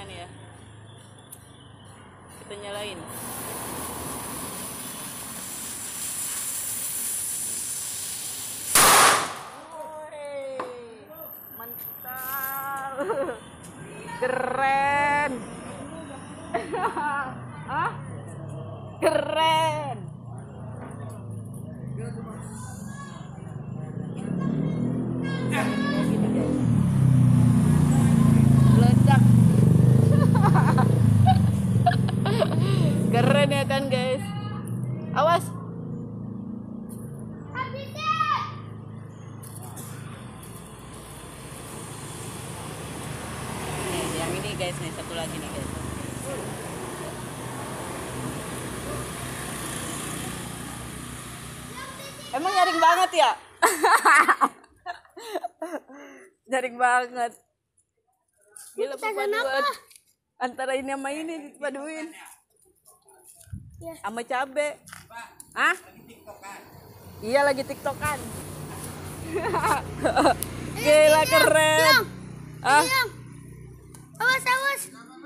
petasannya nih ya. Kita nyalain. Woi, mantap. Keren. Hah? Keren. Meledak. Keren ya kan guys. Awas. Nih, yang ini guys nih, satu lagi nih guys. Emang nyaring banget ya? Nyaring banget. Gila perpaduan antara ini sama ini dipaduin. Sama cabe. Hah? Iya lagi tiktokan. Gila keren. Ah? Awas.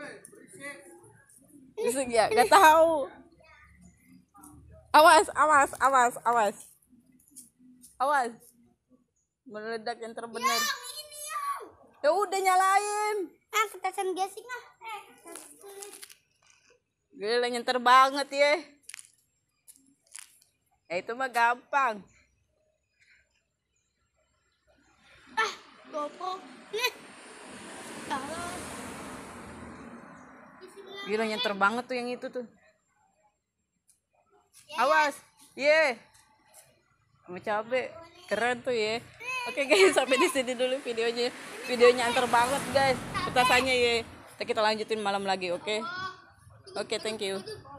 Bisa ya? Gak tahu. Awas. Meledak yang terbenar. Ya udah nyalain. Petasan gasing ah. Gila nyenter banget ya. Itu mah gampang. GoPro. Nih. Gila nyenter banget tuh yang itu tuh. Awas. Ye. Sama cabe. Keren tuh ya. Oke guys, sampai di sini dulu videonya. Videonya antar banget guys. Petasannya ya. Kita lanjutin malam lagi, oke? Oke, thank you.